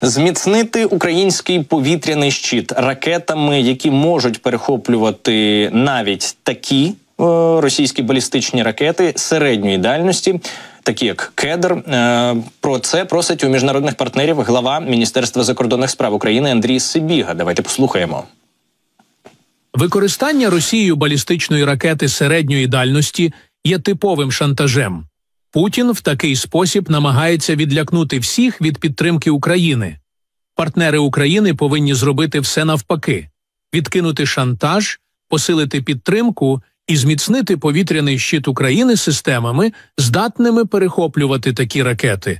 Зміцнити український повітряний щит ракетами, які можуть перехоплювати навіть такі російські балістичні ракети середньої дальності, такі як «Кедр». Про це просить у міжнародних партнерів глава Міністерства закордонних справ України Андрій Сибіга. Давайте послухаємо. Використання Росією балістичної ракети середньої дальності є типовим шантажем. Путін в такий спосіб намагається відлякнути всіх від підтримки України. Партнери України повинні зробити все навпаки – відкинути шантаж, посилити підтримку і зміцнити повітряний щит України системами, здатними перехоплювати такі ракети.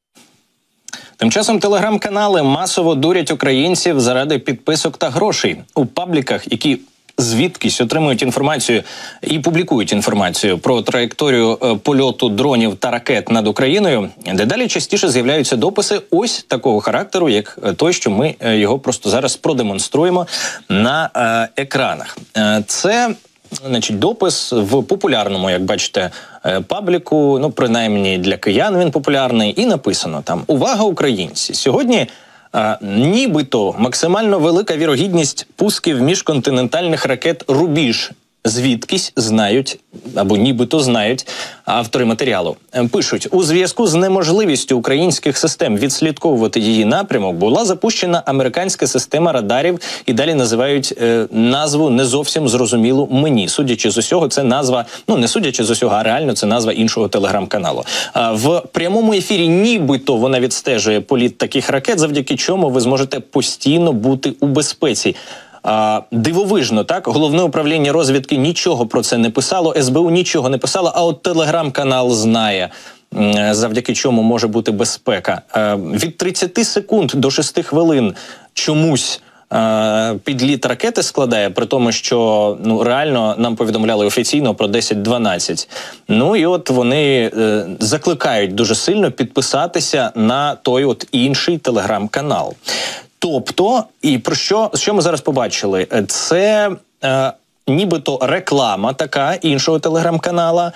Тим часом телеграм-канали масово дурять українців заради підписок та грошей. У пабліках, які звідкись отримують інформацію і публікують інформацію про траєкторію польоту дронів та ракет над Україною, дедалі частіше з'являються дописи ось такого характеру, як той, що ми його просто зараз продемонструємо на екранах. Це, значить, допис в популярному, як бачите, пабліку, ну, принаймні для киян він популярний, і написано там: «Увага, українці! Сьогодні нібито максимально велика вірогідність пусків міжконтинентальних ракет «Рубіж». Звідкись знають, або нібито знають автори матеріалу. Пишуть: у зв'язку з неможливістю українських систем відслідковувати її напрямок, була запущена американська система радарів, і далі називають назву не зовсім зрозумілу мені. Судячи з усього, це назва, ну не судячи з усього, а реально це назва іншого телеграм-каналу. В прямому ефірі нібито вона відстежує політ таких ракет, завдяки чому ви зможете постійно бути у безпеці. Дивовижно, так? Головне управління розвідки нічого про це не писало, СБУ нічого не писало, а от телеграм-канал знає, завдяки чому може бути безпека. Від 30 секунд до 6 хвилин чомусь підліт ракети складає, при тому, що реально нам повідомляли офіційно про 10-12. Ну і от вони закликають дуже сильно підписатися на той от інший телеграм-канал. Тобто, і про що ми зараз побачили? Це нібито реклама така іншого телеграм-канала,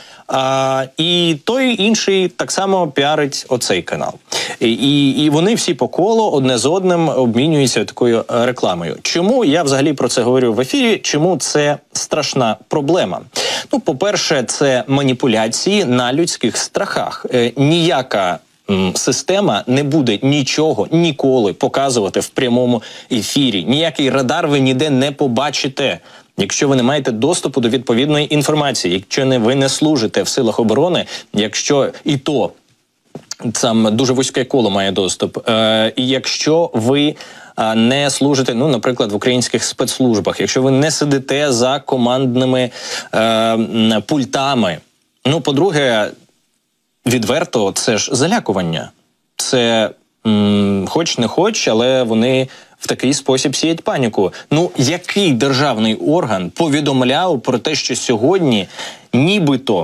і той інший так само піарить оцей канал. І вони всі по колу одне з одним обмінюються такою рекламою. Чому я взагалі про це говорю в ефірі? Чому це страшна проблема? Ну, по-перше, це маніпуляції на людських страхах. Ніяка система не буде нічого ніколи показувати в прямому ефірі. Ніякий радар ви ніде не побачите, якщо ви не маєте доступу до відповідної інформації, якщо ви не служите в силах оборони, якщо і то там дуже вузьке коло має доступ, і якщо ви не служите, ну, наприклад, в українських спецслужбах, якщо ви не сидите за командними пультами. Ну, по-друге, відверто, це ж залякування. Це хоч не хоч, але вони в такий спосіб сіють паніку. Ну, який державний орган повідомляв про те, що сьогодні нібито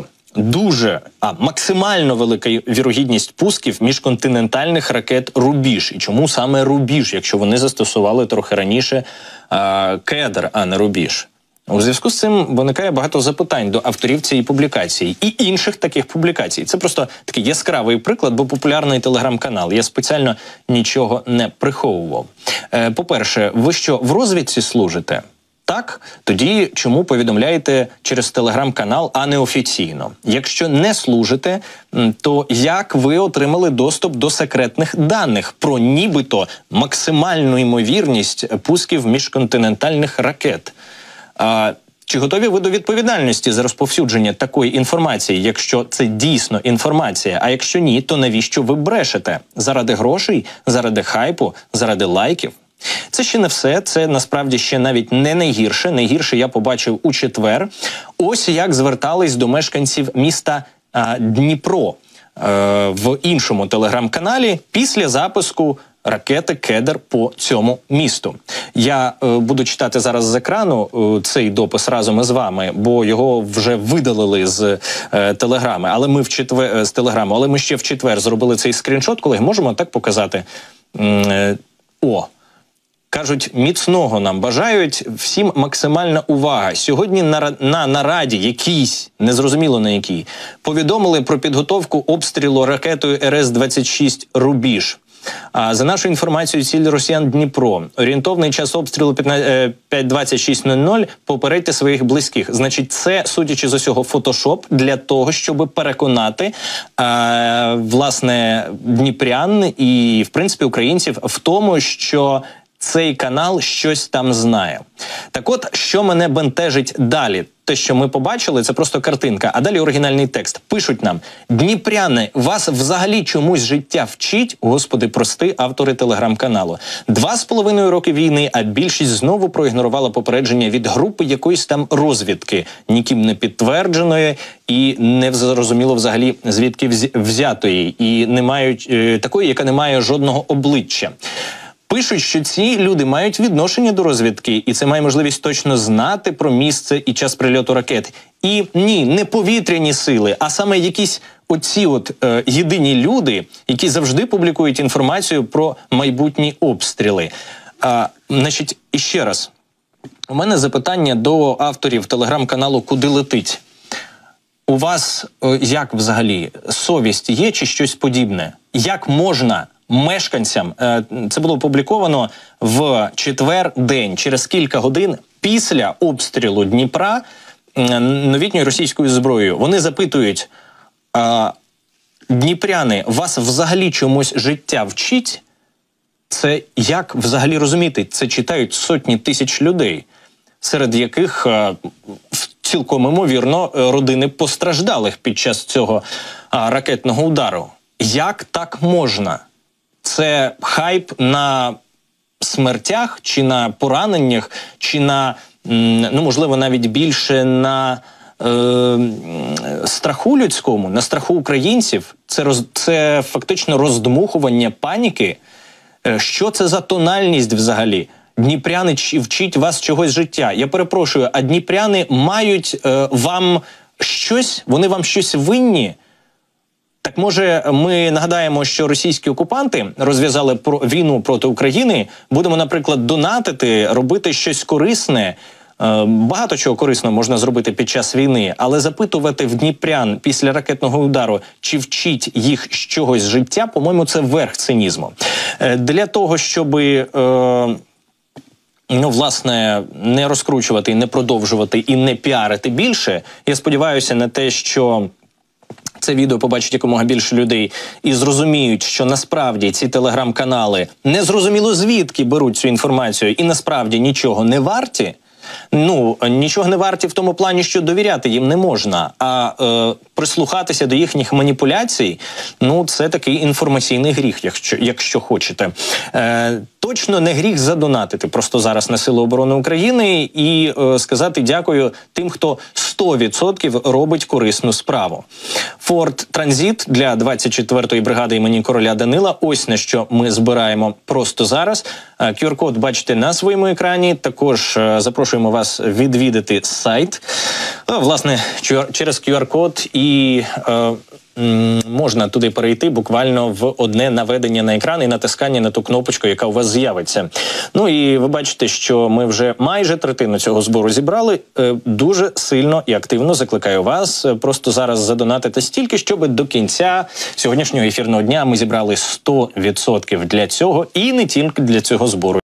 максимально велика вірогідність пусків міжконтинентальних ракет «Рубіж». І чому саме «Рубіж», якщо вони застосували трохи раніше «Кедр», а не «Рубіж»? У зв'язку з цим виникає багато запитань до авторів цієї публікації і інших таких публікацій. Це просто такий яскравий приклад, бо популярний телеграм-канал. Я спеціально нічого не приховував. По-перше, ви що, в розвідці служите? Так? Тоді чому повідомляєте через телеграм-канал, а не офіційно? Якщо не служите, то як ви отримали доступ до секретних даних про нібито максимальну ймовірність пусків міжконтинентальних ракет? Чи готові ви до відповідальності за розповсюдження такої інформації, якщо це дійсно інформація? А якщо ні, то навіщо ви брешете? Заради грошей? Заради хайпу? Заради лайків? Це ще не все, це насправді ще навіть не найгірше. Найгірше я побачив у четвер. Ось як звертались до мешканців міста Дніпро в іншому телеграм-каналі після запуску ракети «Кедр» по цьому місту. Я буду читати зараз з екрану цей допис разом із вами, бо його вже видалили з телеграми. Але ми з телеграму, але ми ще в четвер зробили цей скріншот. Колеги, можемо так показати? Кажуть, міцного нам бажають, всім максимальна увага. Сьогодні на нараді, якійсь, незрозуміло на якій, повідомили про підготовку обстрілу ракетою РС-26 «Рубіж». За нашою інформацією, ціль росіян Дніпро. Орієнтовний час обстрілу 5:26:00. Попередьте своїх близьких. Значить, це, судячи з усього, фотошоп для того, щоб переконати, власне, дніпрян і, в принципі, українців в тому, що цей канал щось там знає. Так от, що мене бентежить далі? Те, що ми побачили, це просто картинка, а далі оригінальний текст. Пишуть нам: «Дніпряни, вас взагалі чомусь життя вчить?» Господи, прости, автори телеграм-каналу. 2,5 роки війни, а більшість знову проігнорувала попередження від групи якоїсь там розвідки, ніким не підтвердженої і не зрозуміло взагалі звідки взятої, і не мають такої, яка не має жодного обличчя. Пишуть, що ці люди мають відношення до розвідки, і це має можливість точно знати про місце і час прильоту ракет. І ні, не повітряні сили, а саме якісь оці єдині люди, які завжди публікують інформацію про майбутні обстріли. Значить, іще раз, у мене запитання до авторів телеграм-каналу «Куди летить». У вас як взагалі совість є чи щось подібне? Як можна мешканцям, це було опубліковано в четвер день, через кілька годин після обстрілу Дніпра новітньою російською зброєю. Вони запитують: «Дніпряни, вас взагалі чомусь життя вчить?» Це як взагалі розуміти? Це читають сотні тисяч людей, серед яких цілком імовірно родини постраждалих під час цього ракетного удару. Як так можна? Це хайп на смертях, чи на пораненнях, чи на, ну, можливо, навіть більше на страху людському, на страху українців. Це фактично роздмухування паніки. Що це за тональність взагалі? Дніпряни вчить вас чогось життя. Я перепрошую, а дніпряни мають вам щось? Вони вам щось винні? Так може ми нагадаємо, що російські окупанти розв'язали війну проти України, будемо, наприклад, донатити, робити щось корисне. Багато чого корисного можна зробити під час війни, але запитувати в дніпрян після ракетного удару, чи вчить їх чогось життя, по-моєму, це верх цинізму. Для того, щоби власне, не розкручувати, не продовжувати і не піарити більше, я сподіваюся на те, що це відео побачить якомога більше людей і зрозуміють, що насправді ці телеграм-канали незрозуміло звідки беруть цю інформацію і насправді нічого не варті. Нічого не варті в тому плані, що довіряти їм не можна, а прислухатися до їхніх маніпуляцій, це такий інформаційний гріх, якщо хочете. Точно не гріх задонатити просто зараз на Сили оборони України і сказати дякую тим, хто 100% робить корисну справу. Форд Транзит для 24-ї бригади імені короля Данила. Ось на що ми збираємо просто зараз. QR-код бачите на своєму екрані. Також запрошуємо вас відвідати сайт. Власне, через QR-код і можна туди перейти буквально в одне наведення на екран і натискання на ту кнопочку, яка у вас з'явиться. І ви бачите, що ми вже майже третину цього збору зібрали. Дуже сильно і активно закликаю вас просто зараз задонатити стільки, щоб до кінця сьогоднішнього ефірного дня ми зібрали 100% для цього і не тільки для цього збору.